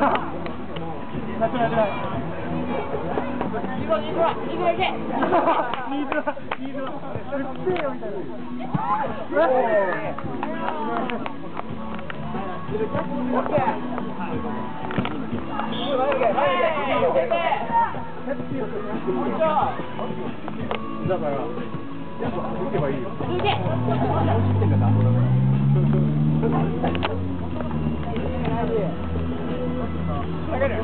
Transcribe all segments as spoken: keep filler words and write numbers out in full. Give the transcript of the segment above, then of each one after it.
なってないなってない。 行こう行こう行こう行け。 ニーズはニーズは。それくせえよみたいな。オッケー。だから、行けばいいよ。 行け。下げる。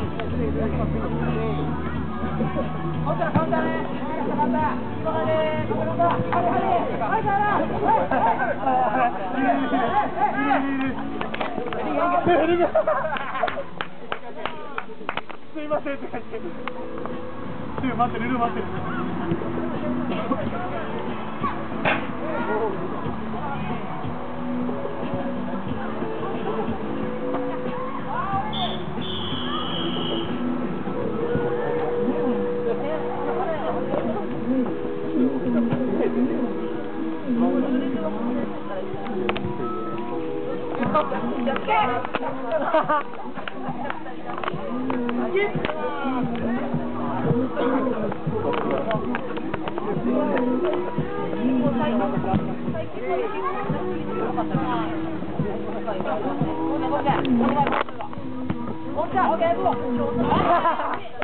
カウンターカウンターね。カウンター。今までカウンター。はいはいはい。 すいませんって感じ。すぐ待ってる、ルー待ってる。 Oke, Bu.